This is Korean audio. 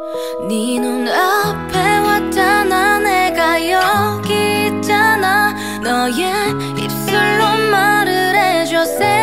네 눈앞에 왔잖아. 내가 여기 있잖아. 너의 입술로 말을 해줘. Say